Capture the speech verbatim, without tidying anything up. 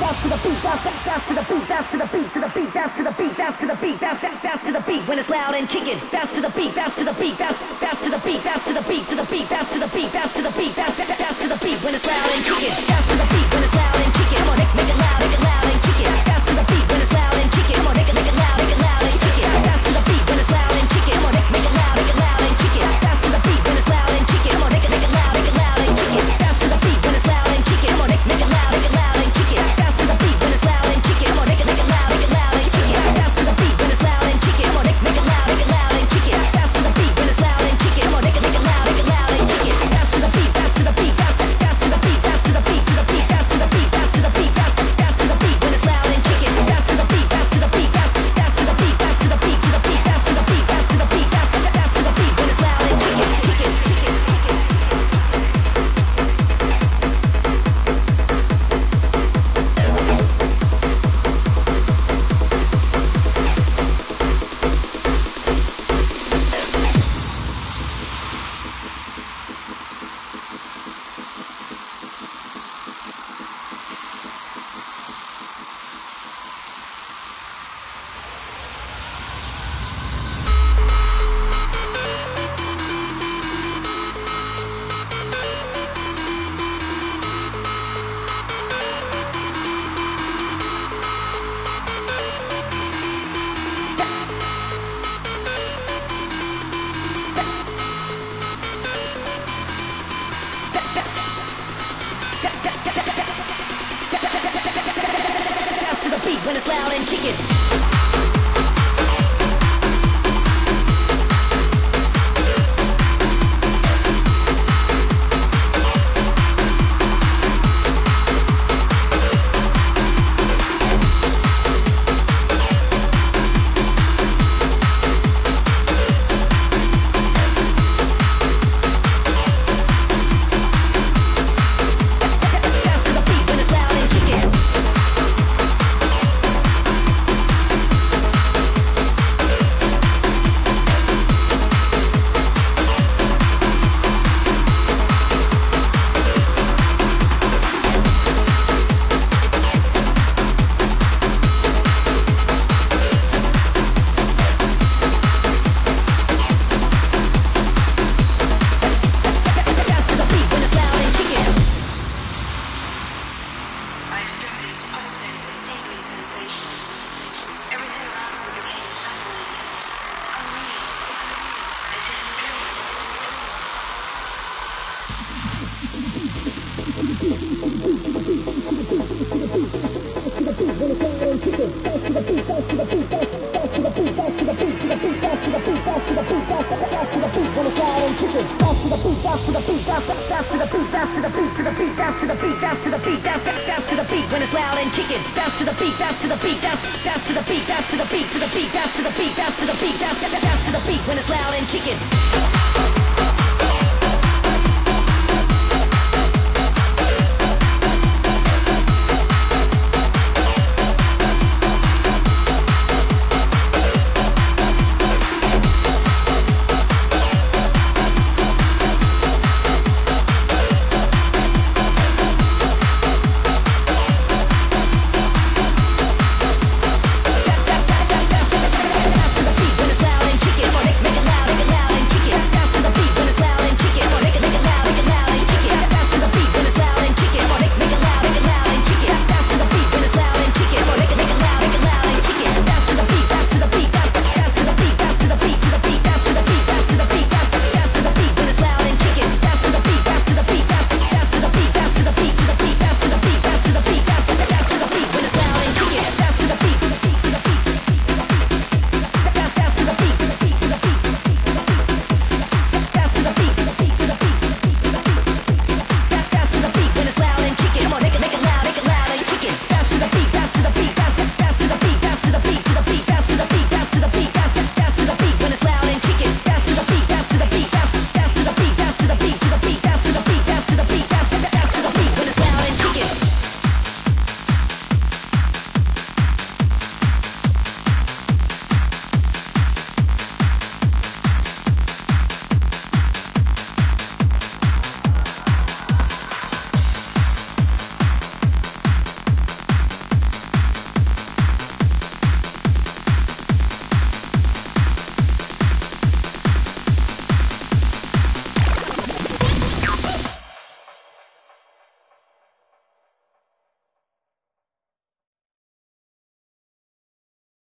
bounce to the beat, bounce, bounce to the beat, bounce to the beat, to the beat, bounce to the beat, bounce to the beat, bounce, bounce to the beat when it's loud and kicking. Bounce to the beat, bounce to the beat, bounce, bounce to the beat, bounce to the beat, to the beat, bounce to the beat, bounce to the beat, bounce, bounce to the beat when it's loud and kicking. Bounce to the beat when it's loud and kicking. Come on, make, make it loud, make it loud and kick it. Bounce to the beat when it's loud and kicking. Come on, make it, make it loud, make it loud and kick it. Bounce to the beat when it's loud and kicking. Come on, make, make it loud, make it loud and kick it. Bounce to the beat when it's loud and kicking. Come on, make it, make it loud, make it loud and kick it. Bounce to the beat when it's loud and kicking. Come on, make, make it loud, make it loud and kick it. Bounce to the beat when it's loud and kicking. Come on, make it, make it loud, make it loud and kick it. Bounce to the beat when it's loud and kicking. Come on, make, make it loud, make it loud and kick it. Bounce to the beat when it's loud and kicking. Come on, make it, make it loud, make it loud and kick it. Bounce to the beat, bounce to the beat, bounce, bounce to the beat, bounce to the beat, to the beat, bounce to the beat, bounce to the beat, bounce, bounce to the beat when it's loud and kicking. Bounce to the beat, bounce to the beat, bounce, bounce to the beat, bounce to the beat, to the beat, bounce to the beat, bounce to the beat, bounce, bounce to the beat when it's loud and kicking, kicking, kicking, kicking. When it's loud and kicking. When it's loud and kicking, bounce to the beat, bounce to the beat, bounce, bounce to the beat, bounce to the beat, to the beat, bounce to the beat, bounce to the beat, bounce, bounce to the beat when it's loud and kicking.